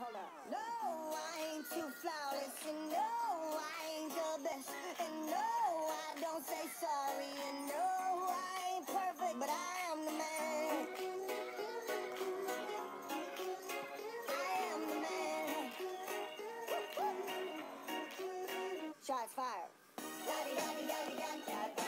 hold up. No, I ain't too flawless, and no, I ain't the best, and no, I don't say sorry, and no, I ain't perfect, but I am the man. I am the man. Shots fired.